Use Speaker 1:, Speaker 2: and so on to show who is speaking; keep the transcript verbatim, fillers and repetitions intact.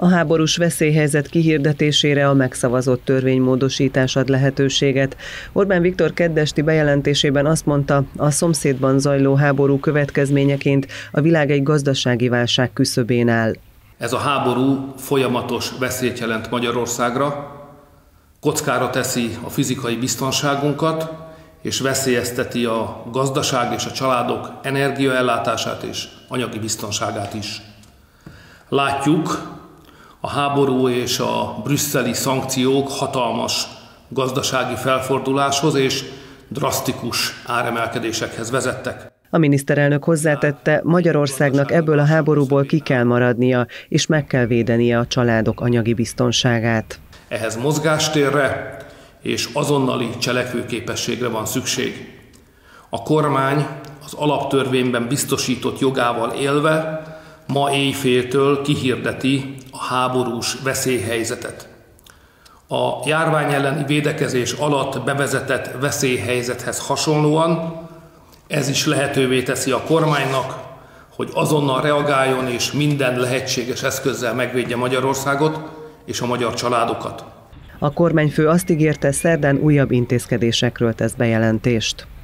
Speaker 1: A háborús veszélyhelyzet kihirdetésére a megszavazott törvénymódosítás ad lehetőséget. Orbán Viktor keddesti bejelentésében azt mondta, a szomszédban zajló háború következményeként a világ egy gazdasági válság küszöbén áll.
Speaker 2: Ez a háború folyamatos veszélyt jelent Magyarországra, kockára teszi a fizikai biztonságunkat, és veszélyezteti a gazdaság és a családok energiaellátását és anyagi biztonságát is. Látjuk, a háború és a brüsszeli szankciók hatalmas gazdasági felforduláshoz és drasztikus áremelkedésekhez vezettek.
Speaker 1: A miniszterelnök hozzátette, Magyarországnak ebből a háborúból ki kell maradnia, és meg kell védenie a családok anyagi biztonságát.
Speaker 2: Ehhez mozgástérre és azonnali cselekvőképességre van szükség. A kormány az alaptörvényben biztosított jogával élve ma éjféltől kihirdeti a háborús veszélyhelyzetet. A járvány elleni védekezés alatt bevezetett veszélyhelyzethez hasonlóan ez is lehetővé teszi a kormánynak, hogy azonnal reagáljon és minden lehetséges eszközzel megvédje Magyarországot és a magyar családokat.
Speaker 1: A kormányfő azt ígérte, szerdán újabb intézkedésekről tesz bejelentést.